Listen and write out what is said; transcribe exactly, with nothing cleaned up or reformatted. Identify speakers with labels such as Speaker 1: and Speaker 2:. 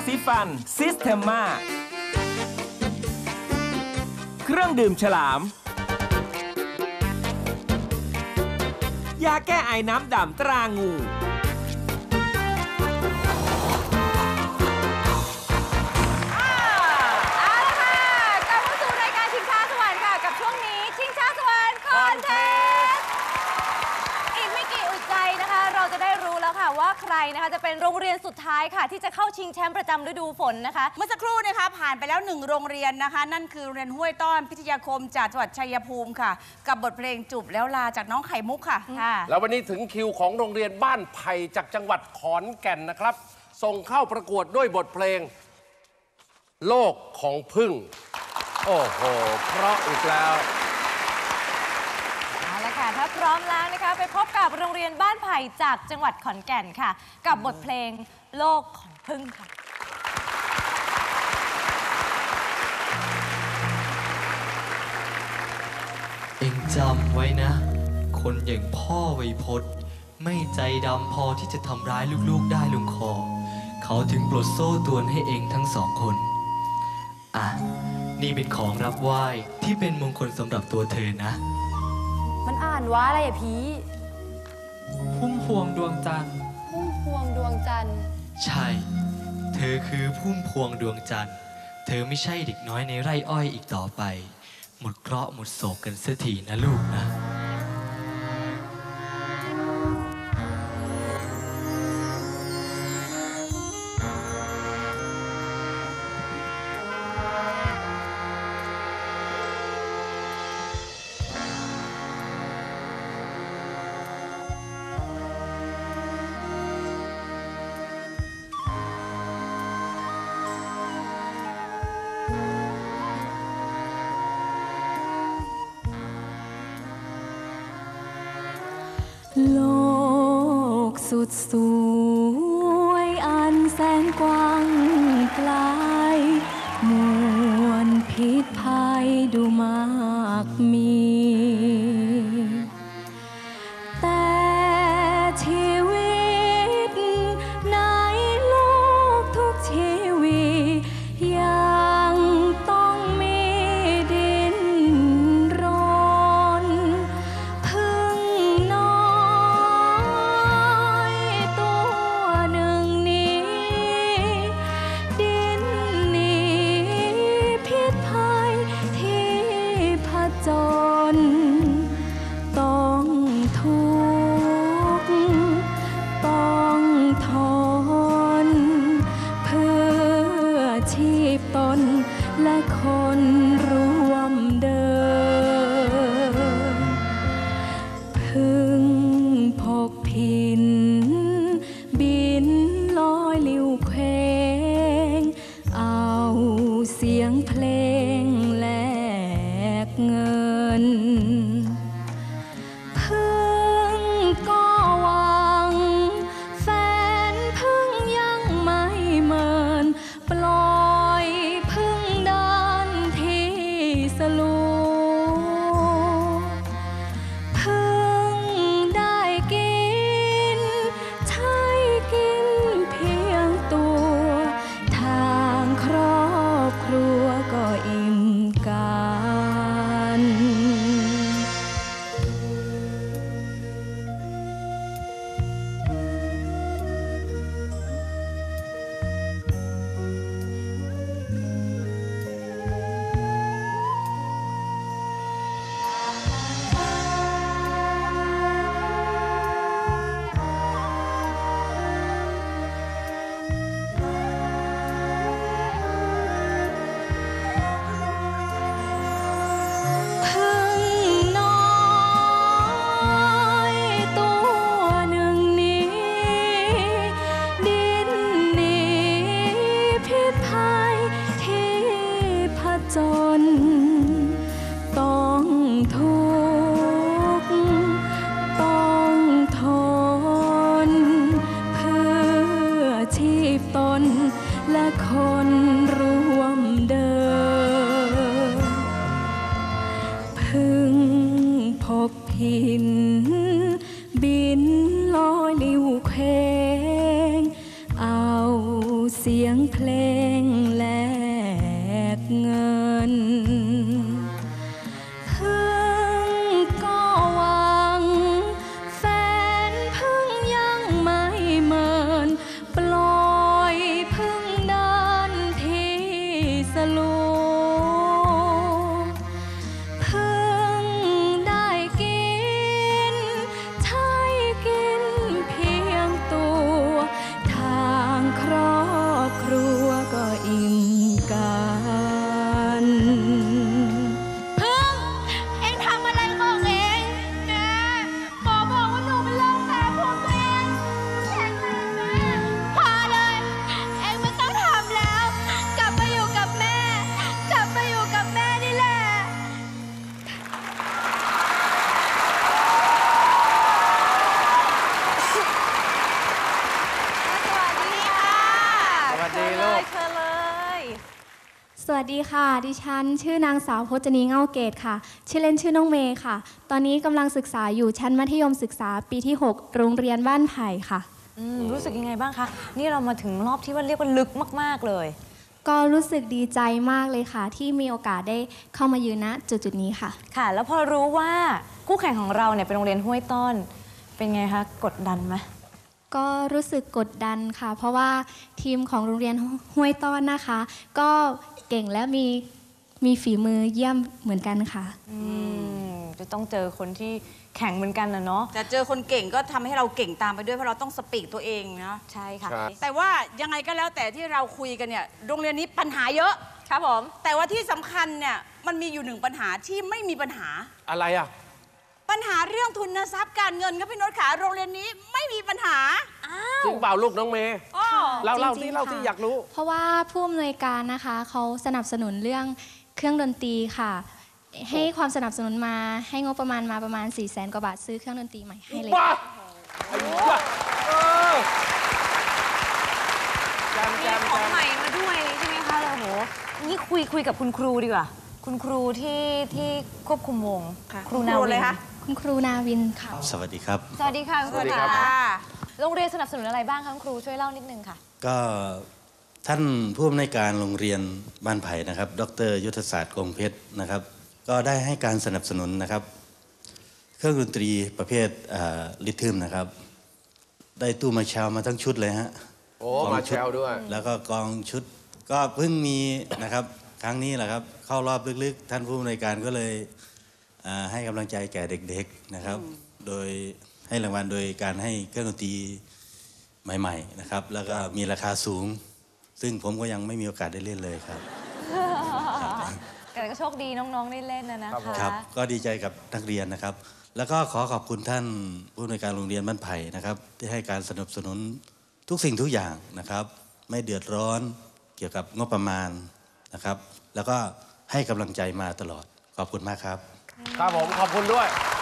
Speaker 1: สีฟันซิสเทมมาเครื่องดื่มฉลามยาแก้ไอน้ำดำตรางู
Speaker 2: ว่าใครนะคะจะเป็นโรงเรียนสุดท้ายค่ะที่จะเข้าชิงแชมป์ประจำฤดูฝนนะคะ
Speaker 3: เมื่อสักครู่นะคะผ่านไปแล้วหนึ่งโรงเรียนนะคะนั่นคือโรงเรียนห้วยต้อนพิทยาคมจากจังหวัดชัยภูมิค่ะกับบทเพลงจูบแล้วลาจากน้องไข่มุกค่ะ
Speaker 4: แล้ววันนี้ถึงคิวของโรงเรียนบ้านไผ่จากจังหวัดขอนแก่นนะครับส่งเข้าประกวดด้วยบทเพลงโลกของผึ้งโอ้โหเพราะอีกแล้ว
Speaker 2: ถ้าพร้อมแล้วนะคะไปพบกับโรงเรียนบ้านไผ่จากจังหวัดขอนแก่นค่ะกับบทเพลงโลกของผึ้งค่ะ
Speaker 5: เอ็งจำไว้นะคนอย่างพ่อไวยพจน์ไม่ใจดำพอที่จะทำร้ายลูกๆได้ลงคอเขาถึงปลดโซ่ตรวนให้เองทั้งสองคนอ่ะนี่เป็นของรับไหว้ที่เป็นมงคลสำหรับตัวเธอนะ
Speaker 2: มันอ่านว่าอะไรอะพี่
Speaker 5: พุ่มพวงดวงจันทร์
Speaker 2: พุ่มพวงดวงจันทร์
Speaker 5: ใช่เธอคือพุ่มพวงดวงจันทร์เธอไม่ใช่เด็กน้อยในไร่อ้อยอีกต่อไปหมดเคราะห์หมดโศกกันเสียทีนะลูกนะ
Speaker 6: โลกสุดสวยอันแสนกว้างไกลมวลพิษภัยดูมากมีแต่ชีวิตในโลกทุกชีวิตยังต้องมีดินรนพึ่งน้อยตัวหนึ่งนี้ดินนี้พิษภัยที่ผจญต้องทุกข์ต้องทนเพื่อชีพตนและคนร่วมเดินพึ่งพกพินบินลอยลิวเคว้งเอาเสียงเพลงแลกเงินพึ่งก็หวังแฟนพึ่งยังไม่เมินปล่อยพึ่งเดินที่สลูพึ่งได้กินใช้กินเพียงตัวทางครอบครัวก็อิ่มกันพึ่งน้อยตัวหนึ่งนี้ดินนี้พิษภัยที่ผจญต้องทุกข์ต้องทนเพื่อชีพตนและคนร่วมเดินพึ่งพกพินบินลอยลิวเคว้งเอาเเสียงเพลงแลกเงินเพิ่งก็หวังแฟนเพิ่งยังไม่เมินปล่อยเพิ่งเดินที่สลูเพิ่งได้กินใช้กินเพียงตัวทางครอบครัวก็อิ่มกันเพิ่งเอ็งทำอะไรของเอ็งแม่หมอบอกว่าหนูเป็นโรคแพ้ภูมิตัวเองแข็งแรงมากพอเลยเอ็งไม่ต้องทำแล้ว กลับมาอยู่กับแม่ กลับมาอยู่กับแม่นี่แหละ
Speaker 2: สวัสดีค่ะ
Speaker 4: สวัสดีลูก
Speaker 2: เชิญเลย
Speaker 6: สวัสดีค่ะ ดิฉันชื่อนางสาวพจนีเง่าเกตค่ะ ชื่อเล่นชื่อน้องเมย์ค่ะ ตอนนี้กำลังศึกษาอยู่ชั้นมัธยมศึกษาปีที่ หก โรงเรียนบ้านไผ่ค่ะ
Speaker 2: อืมรู้สึกยังไงบ้างคะ นี่เรามาถึงรอบที่ว่าเรียกว่าลึกมากๆเลย
Speaker 6: ก็รู้สึกดีใจมากเลยค่ะ ที่มีโอกาสได้เข้ามายืนณจุดจุดๆนี้ค่ะ
Speaker 2: ค่ะ แล้วพอรู้ว่าคู่แข่งของเราเนี่ยเป็นโรงเรียนห้วยต้อนเป็นไงคะ กดดันไหม
Speaker 6: ก็รู้สึกกดดันค่ะ เพราะว่าทีมของโรงเรียนห้วยต้อนนะคะ ก็เก่งและมีมีฝีมือเยี่ยมเหมือนกันค่ะ
Speaker 2: อืมจะต้องเจอคนที่แข่งเหมือนกันนะเนาะ
Speaker 3: แต่เจอคนเก่งก็ทำให้เราเก่งตามไปด้วยเพราะเราต้องสปีกตัวเองนะ
Speaker 2: ใช่ค่ะ
Speaker 4: ครับ
Speaker 3: แต่ว่ายังไงก็แล้วแต่ที่เราคุยกันเนี่ยโรงเรียนนี้ปัญหาเยอะ
Speaker 2: ครับผม
Speaker 3: แต่ว่าที่สำคัญเนี่ยมันมีอยู่หนึ่งปัญหาที่ไม่มีปัญหา
Speaker 4: อะไรอ่ะ
Speaker 3: ปัญหาเรื่องทุนทรัพย์การเงินครับพี่โน้ตขาโรงเรียนนี้ไม่มีปัญหา
Speaker 4: จริงเปล่าลูกน้องเมย์
Speaker 3: อ้อ
Speaker 4: เล่าเล่า
Speaker 6: จริ
Speaker 4: ที่
Speaker 6: งๆ
Speaker 4: เล่า
Speaker 6: ค่ะ
Speaker 4: ที่อยากรู้
Speaker 6: เพราะว่าผู้อำนวยการนะคะเขาสนับสนุนเรื่องเครื่องดนตรีค่ะ ให้ความสนับสนุนมาให้งบประมาณมาประมาณ สี่แสน กว่าบาทซื้อเครื่องดนตรีใหม่ให้เลย
Speaker 4: ว้าไอ้ยะเออแจม
Speaker 2: มี
Speaker 4: แจม
Speaker 2: ของ
Speaker 4: แจม
Speaker 2: ใหม่มาด้วยใช่ไหมคะโอ้โห นี่คุยคุยกับคุณครูดีกว่า คุณครูที่ที่ควบคุมวง
Speaker 3: ค่ะ
Speaker 2: ครูนา
Speaker 3: ครู
Speaker 2: วิ
Speaker 3: เลย
Speaker 2: น
Speaker 3: คะ
Speaker 6: คุณครูนาวินค่ะ
Speaker 7: สวัสดีครับ
Speaker 2: สวัสดีค่ะคุณครู
Speaker 3: สวัสดี
Speaker 2: ค่ะ
Speaker 3: ค่ะ
Speaker 2: โรงเรียนสนับสนุนอะไรบ้างคะคุณครูช่วยเล่านิดนึงค่ะ
Speaker 7: ก็ท่านผู้อำนวยการโรงเรียนบ้านไผ่นะครับ ดรยุทธศาสตร์คงเพชรนะครับ ก็ได้ให้การสนับสนุนนะครับ เครื่องดนตรีประเภทลิทึมนะครับ ได้ตู้มาแชลมาทั้งชุดเลยฮะ
Speaker 4: โอ้มาแชลด้วย
Speaker 7: แล้วก็กองชุดก็เพิ่งมีนะครับครั้งนี้แหละครับ เข้ารอบลึกๆ ท่านผู้อำนวยการก็เลยอ่าให้กำลังใจแก่เด็กๆนะครับ โดยให้รางวัลโดยการให้เครื่องดนตรีใหม่ๆนะครับ แล้วก็มีราคาสูง ซึ่งผมก็ยังไม่มีโอกาสได้เล่นเลยครับ
Speaker 2: แต่ก็โชคดีน้องๆได้เล่นนะนะคะ
Speaker 7: ครับ ก็ดีใจกับนักเรียนนะครับ แล้วก็ขอขอบคุณท่านผู้อำนวยการโรงเรียนบ้านไผ่นะครับ ที่ให้การสนับสนุนทุกสิ่งทุกอย่างนะครับ ไม่เดือดร้อนเกี่ยวกับงบประมาณนะครับ แล้วก็ให้กำลังใจมาตลอดขอบคุณมากครับ
Speaker 4: ครับผม ขอบคุณด้วย